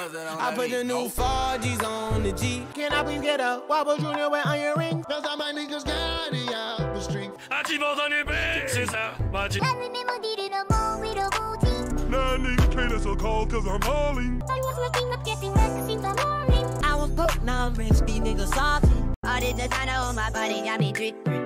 I put the new 4Gs on the G. Can I please get a Wobble Junior with onion ring? Cause all my niggas got it out the street. 아침 오전이 백시사 맞지. 나는 내 무디를 너무 위로보지. 난 nigga can't so cold cause I'm hauling. I was waking up getting ready since the morning. I was broke, now I'm rich, these niggas salty. All this designer on my body got me drip.